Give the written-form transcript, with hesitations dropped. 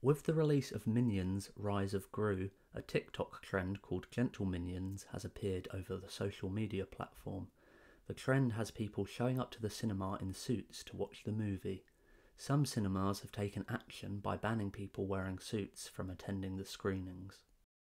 With the release of Minions Rise of Gru, a TikTok trend called Gentle Minions has appeared over the social media platform. The trend has people showing up to the cinema in suits to watch the movie. Some cinemas have taken action by banning people wearing suits from attending the screenings.